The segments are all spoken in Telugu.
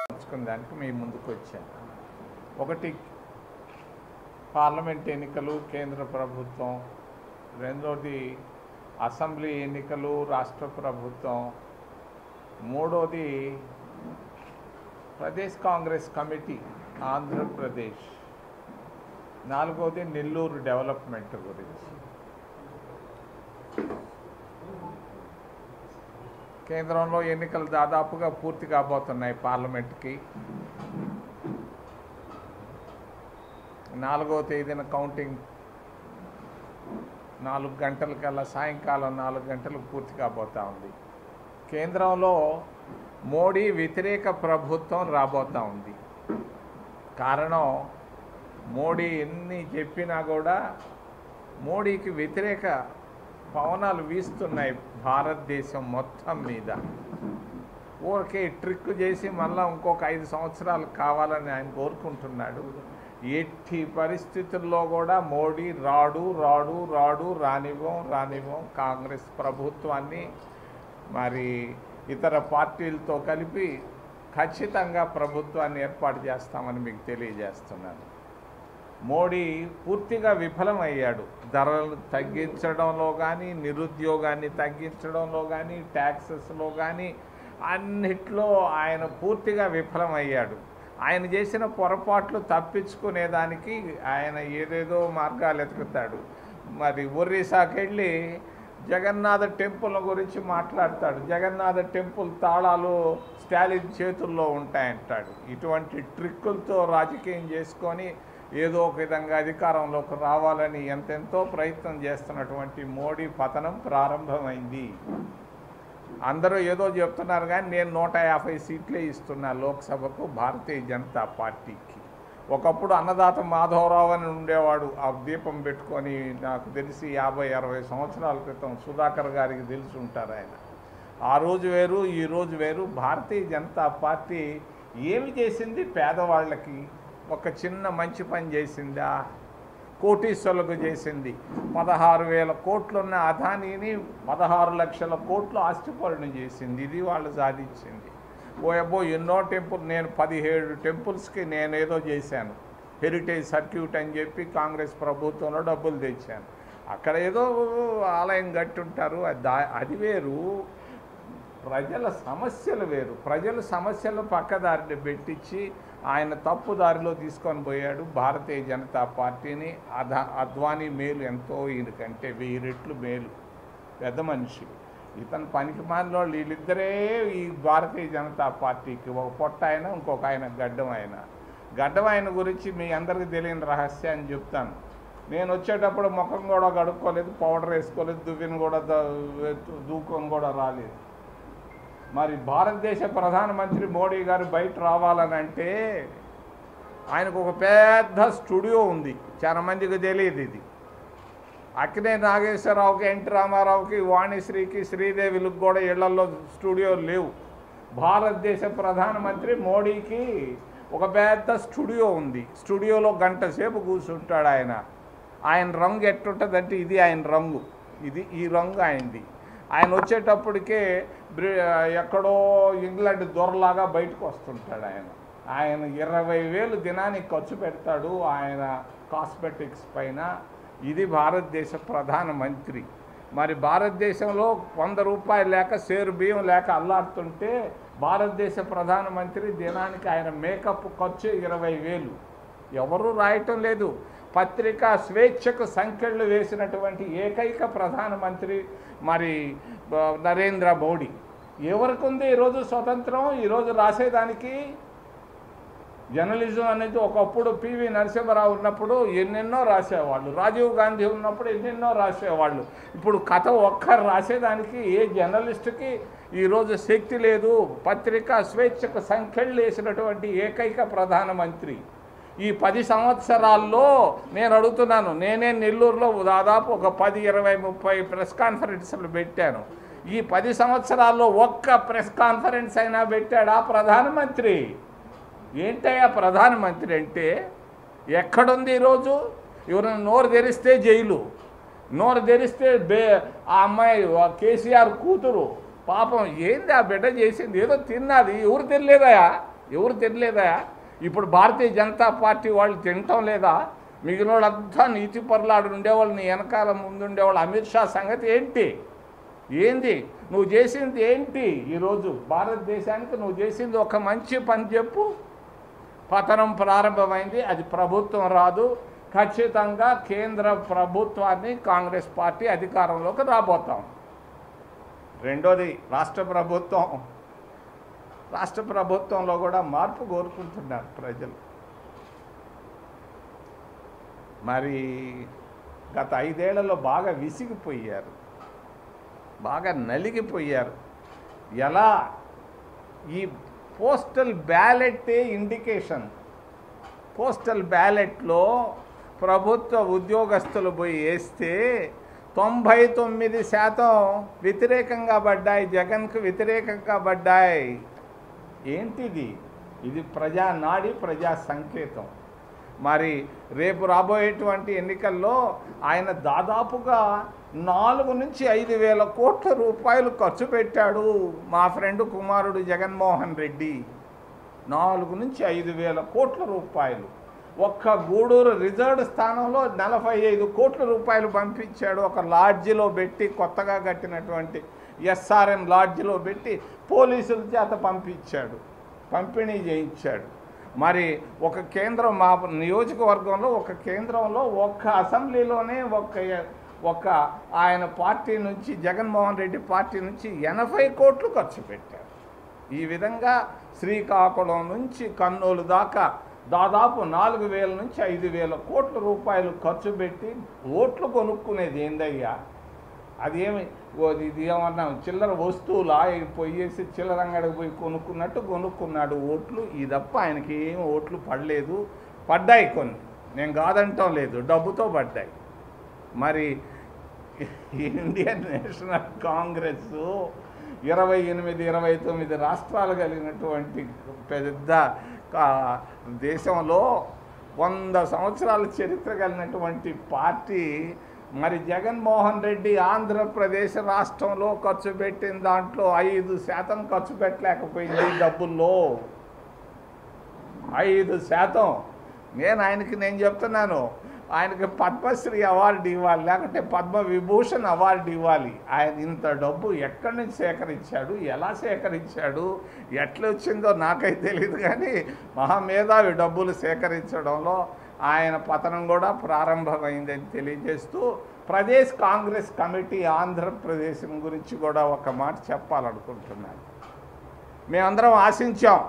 దానికి మీ ముందుకు వచ్చాను. ఒకటి పార్లమెంట్ ఎన్నికలు, కేంద్ర ప్రభుత్వం. రెండోది అసెంబ్లీ ఎన్నికలు, రాష్ట్ర ప్రభుత్వం. మూడోది ప్రదేశ్ కాంగ్రెస్ కమిటీ ఆంధ్రప్రదేశ్. నాలుగోది నెల్లూరు డెవలప్మెంట్ గురించి. కేంద్రంలో ఎన్నికలు దాదాపుగా పూర్తి కాబోతున్నాయి. పార్లమెంట్కి 4వ తేదీన కౌంటింగ్ 4 గంటలకల్లా, సాయంకాలం 4 గంటలకు పూర్తి కాబోతూ ఉంది. కేంద్రంలో మోడీ వ్యతిరేక ప్రభుత్వం రాబోతూ ఉంది. కారణం, మోడీ ఎన్ని చెప్పినా కూడా మోడీకి వ్యతిరేక పవనాలు వీస్తున్నాయి భారతదేశం మొత్తం మీద. ఊరికే ట్రిక్ చేసి మళ్ళీ ఇంకొక 5 సంవత్సరాలు కావాలని ఆయన కోరుకుంటున్నాడు. ఎట్టి పరిస్థితుల్లో కూడా మోడీ రానివ్వం. కాంగ్రెస్ ప్రభుత్వాన్ని మరి ఇతర పార్టీలతో కలిపి ఖచ్చితంగా ప్రభుత్వాన్ని ఏర్పాటు చేస్తామని మీకు తెలియజేస్తున్నాను. మోడీ పూర్తిగా విఫలమయ్యాడు. ధరలు తగ్గించడంలో కానీ, నిరుద్యోగాన్ని తగ్గించడంలో కానీ, ట్యాక్సెస్లో కానీ అన్నిట్లో ఆయన పూర్తిగా విఫలమయ్యాడు. ఆయన చేసిన పొరపాట్లు తప్పించుకునేదానికి ఆయన ఏదేదో మార్గాలు ఎతుకుతాడు. మరి ఒరిస్సాకి వెళ్ళి జగన్నాథ టెంపుల్ గురించి మాట్లాడతాడు. జగన్నాథ టెంపుల్ తాళాలు స్టాలిన్ చేతుల్లో ఉంటాయంటాడు. ఇటువంటి ట్రిక్కులతో రాజకీయం చేసుకొని ఏదో ఒక విధంగా అధికారంలోకి రావాలని ఎంతెంతో ప్రయత్నం చేస్తున్నటువంటి మోడీ పతనం ప్రారంభమైంది. అందరూ ఏదో చెప్తున్నారు కానీ నేను 150 సీట్లే ఇస్తున్నా లోక్సభకు భారతీయ జనతా పార్టీకి. ఒకప్పుడు అన్నదాత మాధవరావు అని ఉండేవాడు, ఆ దీపం పెట్టుకొని. నాకు తెలిసి 50-60 సంవత్సరాల క్రితం సుధాకర్ గారికి తెలిసి ఉంటారు ఆయన. ఆ రోజు వేరు, ఈ రోజు వేరు. భారతీయ జనతా పార్టీ ఏమి చేసింది పేదవాళ్ళకి? ఒక చిన్న మంచి పని చేసిందా? కోటీశ్వరులకు చేసింది. 16,000 కోట్లున్న అదానీని 16 లక్షల కోట్లు ఆస్తిపరుని చేసింది. ఇది వాళ్ళు సాధించింది. ఎన్నో టెంపుల్, నేను 17 టెంపుల్స్కి నేనేదో చేశాను. హెరిటేజ్ సర్క్యూట్ అని చెప్పి కాంగ్రెస్ ప్రభుత్వంలో డబ్బులు తెచ్చాను. అక్కడ ఏదో ఆలయం కట్టుంటారు, అది వేరు. ప్రజల సమస్యలు వేరు. ప్రజల సమస్యలు పక్కదారిని పెట్టించి ఆయన తప్పు దారిలో తీసుకొని పోయాడు భారతీయ జనతా పార్టీని. అద్వానీ మేలు ఎంతో, ఈయనకంటే 1000 రెట్లు మేలు. పెద్ద మనిషి ఇతను. పనికి మాలిన వాళ్ళు వీళ్ళిద్దరే ఈ భారతీయ జనతా పార్టీకి. ఒక పొట్ట ఆయన, ఇంకొక ఆయన గడ్డం ఆయన గురించి మీ అందరికీ తెలియని రహస్యాన్ని చెప్తాను. నేను వచ్చేటప్పుడు ముఖం కూడా కడుక్కోలేదు, పౌడర్ వేసుకోలేదు, దువ్విని కూడా దూకం కూడా రాలేదు. మరి భారతదేశ ప్రధానమంత్రి మోడీ గారు బయట రావాలని అంటే ఆయనకు ఒక పెద్ద స్టూడియో ఉంది. చాలా మందికి తెలియదు ఇది. అక్కినే నాగేశ్వరరావుకి, ఎన్టీ రామారావుకి, వాణిశ్రీకి, శ్రీదేవిలకు కూడా ఇళ్లలో స్టూడియోలు లేవు. భారతదేశ ప్రధానమంత్రి మోడీకి ఒక పెద్ద స్టూడియో ఉంది. స్టూడియోలో గంట సేపు కూర్చుంటాడు ఆయన. ఆయన రంగు ఎట్టుంటుందంటే ఇది ఆయన రంగు, ఈ రంగు ఆయనది. ఆయన వచ్చేటప్పటికే ఎక్కడో ఇంగ్లాండ్ దొరలాగా బయటకు వస్తుంటాడు ఆయన 20,000 దినానికి ఖర్చు పెడతాడు ఆయన కాస్మెటిక్స్ పైన. ఇది భారతదేశ ప్రధానమంత్రి. మరి భారతదేశంలో 100 రూపాయలు లేక, సేరు బియ్యం లేక అల్లాడుతుంటే భారతదేశ ప్రధానమంత్రి దినానికి ఆయన మేకప్ ఖర్చు 20,000. ఎవరూ రాయటం లేదు. పత్రికా స్వేచ్ఛకు సంఖ్యలు వేసినటువంటి ఏకైక ప్రధానమంత్రి మరి నరేంద్ర మోడీ. ఎవరికి ఉంది ఈరోజు స్వతంత్రం? ఈరోజు రాసేదానికి జర్నలిజం అనేది ఒకప్పుడు పివి నరసింహారావు ఉన్నప్పుడు ఎన్నెన్నో రాసేవాళ్ళు, రాజీవ్ గాంధీ ఉన్నప్పుడు ఎన్నెన్నో రాసేవాళ్ళు. ఇప్పుడు కథ ఒక్కరు రాసేదానికి ఏ జర్నలిస్టుకి ఈరోజు శక్తి లేదు. పత్రికా స్వేచ్ఛకు సంఖ్యలు వేసినటువంటి ఏకైక ప్రధానమంత్రి. ఈ 10 సంవత్సరాల్లో నేను అడుగుతున్నాను, నేనే నెల్లూరులో దాదాపు ఒక 10, 20, 30 ప్రెస్ కాన్ఫరెన్స్లు పెట్టాను. ఈ 10 సంవత్సరాల్లో ఒక్క ప్రెస్ కాన్ఫరెన్స్ అయినా పెట్టాడా ప్రధానమంత్రి? ఏంటయ్యా ప్రధానమంత్రి అంటే? ఎక్కడుంది ఈరోజు? ఎవరైనా నోరు తెరిస్తే జైలు, నోరు తెరిస్తే ఆ అమ్మాయి కేసీఆర్ కూతురు పాపం ఏంది ఆ బిడ్డ చేసింది? ఏదో తిన్నది, ఎవరు తినలేదయా? ఎవరు తినలేదా? ఇప్పుడు భారతీయ జనతా పార్టీ వాళ్ళు తినటం లేదా? మిగిలిన వాళ్ళంతా నీతి పరులాడు ఉండేవాళ్ళు, నీ వెనకాల ముందుండేవాళ్ళు. అమిత్ షా సంగతి ఏంటి? ఏంది నువ్వు చేసింది ఏంటి? ఈరోజు భారతదేశానికి నువ్వు చేసింది ఒక మంచి పని చెప్పు. పతనం ప్రారంభమైంది, అది ప్రభుత్వం రాదు. ఖచ్చితంగా కేంద్ర ప్రభుత్వాన్ని కాంగ్రెస్ పార్టీ అధికారంలోకి రాబోతాం. రెండోది రాష్ట్ర ప్రభుత్వంలో కూడా మార్పు కోరుకుంటున్నారు ప్రజలు. మరి గత 5 ఏళ్లలో బాగా విసిగిపోయారు, బాగా నలిగిపోయారు. ఎలా? ఈ పోస్టల్ బ్యాలెట్ ఇండికేషన్. పోస్టల్ బ్యాలెట్లో ప్రభుత్వ ఉద్యోగస్తులు పోయి వేస్తే 99% వ్యతిరేకంగా పడ్డాయి, జగన్కు వ్యతిరేకంగా పడ్డాయి. ఏంటిది? ఇది ప్రజానాడి, ప్రజా సంకేతం. మరి రేపు రాబోయేటువంటి ఎన్నికల్లో ఆయన దాదాపుగా 4 నుంచి 5 వేల కోట్ల రూపాయలు ఖర్చు పెట్టాడు మా ఫ్రెండ్ కుమారుడు జగన్మోహన్ రెడ్డి. 4 నుంచి 5 వేల కోట్ల రూపాయలు. ఒక్క గూడూరు రిజర్వ్డ్ స్థానంలో 45 కోట్ల రూపాయలు పంపించాడు. ఒక లాడ్జిలో పెట్టి, కొత్తగా కట్టినటువంటి ఎస్ఆర్ఎం లాడ్జిలో పెట్టి పోలీసుల చేత పంపిణీ చేయించాడు. మరి ఒక కేంద్రం, మా నియోజకవర్గంలో ఒక కేంద్రంలో ఒక్క అసెంబ్లీలోనే ఒక ఆయన పార్టీ నుంచి, జగన్మోహన్ రెడ్డి పార్టీ నుంచి 80 కోట్లు ఖర్చు పెట్టారు. ఈ విధంగా శ్రీకాకుళం నుంచి కర్నూలు దాకా దాదాపు 4,000 నుంచి 5,000 కోట్ల రూపాయలు ఖర్చు పెట్టి ఓట్లు కొనుక్కునేది ఏందయ్యా? అదేమి ఇది ఏమన్నా చిల్లర వస్తువులా? పోయేసి చిల్లర అంగడికి పోయి కొనుక్కున్నట్టు కొనుక్కున్నాడు ఓట్లు. ఈ తప్ప ఆయనకి ఏం ఓట్లు పడ్డాయి కొన్ని, నేను కాదంటాం లేదు, డబ్బుతో పడ్డాయి. మరి ఇండియన్ నేషనల్ కాంగ్రెస్ 28-29 రాష్ట్రాలు కలిగినటువంటి పెద్ద దేశంలో 100 సంవత్సరాల చరిత్ర కలిగినటువంటి పార్టీ. మరి జగన్మోహన్ రెడ్డి ఆంధ్రప్రదేశ్ రాష్ట్రంలో ఖర్చు పెట్టిన దాంట్లో 5% ఖర్చు పెట్టలేకపోయింది డబ్బుల్లో. 5%. నేను చెప్తున్నాను, ఆయనకి పద్మశ్రీ అవార్డు ఇవ్వాలి, లేకపోతే పద్మవిభూషణ్ అవార్డు ఇవ్వాలి. ఆయన ఇంత డబ్బు ఎక్కడి నుంచి సేకరించాడు, ఎలా సేకరించాడు, ఎట్లా వచ్చిందో నాకైతే తెలియదు. కానీ మహామేధావి డబ్బులు సేకరించడంలో ఆయన పతనం కూడా ప్రారంభమైందని తెలియజేస్తూ, ప్రదేశ్ కాంగ్రెస్ కమిటీ ఆంధ్రప్రదేశ్ గురించి కూడా ఒక మాట చెప్పాలనుకుంటున్నాను. మేమందరం ఆశించాం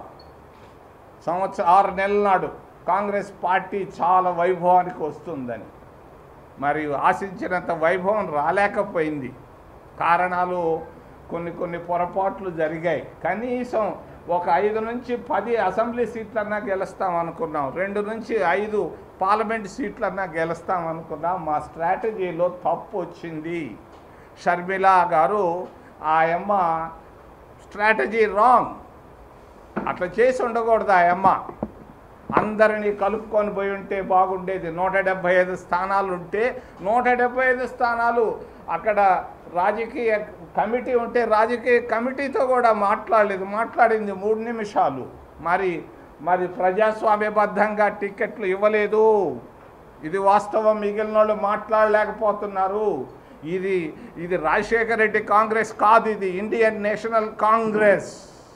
6 నెలల నాడు కాంగ్రెస్ పార్టీ చాలా వైభవానికి వస్తుందని. మరి ఆశించినంత వైభవం రాలేకపోయింది. కారణాలు కొన్ని పొరపాట్లు జరిగాయి. కనీసం ఒక 5 నుంచి 10 అసెంబ్లీ సీట్లన్నా గెలుస్తాం అనుకున్నాం, 2 నుంచి 5 పార్లమెంట్ సీట్లన్నా గెలుస్తాం అనుకున్నాం. మా స్ట్రాటజీలో తప్పు వచ్చింది. షర్మిల గారు ఆ అమ్మ స్ట్రాటజీ రాంగ్. అట్లా చేసి ఉండకూడదు. ఆ అమ్మ అందరినీ కలుపుకొని పోయి ఉంటే బాగుండేది. 175 స్థానాలు ఉంటే 175 స్థానాలు అక్కడ రాజకీయ కమిటీ ఉంటే రాజకీయ కమిటీతో కూడా మాట్లాడింది 3 నిమిషాలు. మరి ప్రజాస్వామ్యబద్ధంగా టికెట్లు ఇవ్వలేదు. ఇది వాస్తవం. మిగిలిన వాళ్ళు మాట్లాడలేకపోతున్నారు. ఇది రాజశేఖర రెడ్డి కాంగ్రెస్ కాదు, ఇది ఇండియన్ నేషనల్ కాంగ్రెస్.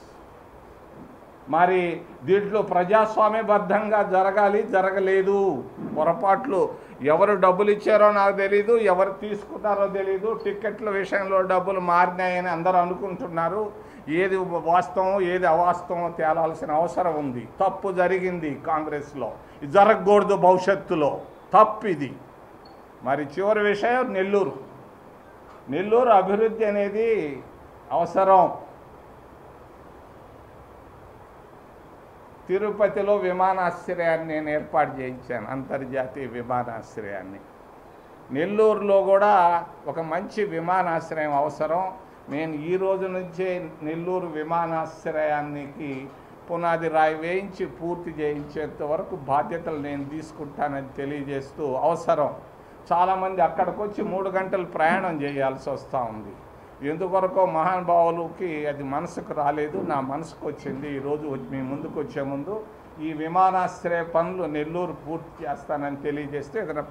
మరి దీంట్లో ప్రజాస్వామ్యబద్ధంగా జరగలేదు. పొరపాట్లు ఎవరు డబ్బులు ఇచ్చారో నాకు తెలీదు, ఎవరు తీసుకున్నారో తెలీదు. టిక్కెట్ల విషయంలో డబ్బులు మారినాయని అందరూ అనుకుంటున్నారు. ఏది వాస్తవం ఏది అవాస్తవం తేలాల్సిన అవసరం ఉంది. తప్పు జరిగింది కాంగ్రెస్లో, ఇది జరగకూడదు భవిష్యత్తులో. తప్పు ఇది. మరి చివరి విషయం నెల్లూరు అభివృద్ధి అనేది అవసరం. తిరుపతిలో విమానాశ్రయాన్ని నేను ఏర్పాటు చేయించాను, అంతర్జాతీయ విమానాశ్రయాన్ని. నెల్లూరులో కూడా ఒక మంచి విమానాశ్రయం అవసరం. నేను ఈ రోజు నుంచే నెల్లూరు విమానాశ్రయానికి పునాది రాయి వేయించి పూర్తి చేయించేంత వరకు బాధ్యతలు నేను తీసుకుంటానని తెలియజేస్తూ, అవసరం. చాలామంది అక్కడికి వచ్చి 3 గంటలు ప్రయాణం చేయాల్సి వస్తూ ఉంది. ఎందుకొరకో మహానుభావులకి అది మనసుకు రాలేదు, నా మనసుకు వచ్చింది. ఈరోజు మీ ముందుకు వచ్చే ముందు ఈ విమానాశ్రయ పనులు నెల్లూరు పూర్తి చేస్తానని తెలియజేస్తే ఏదైనా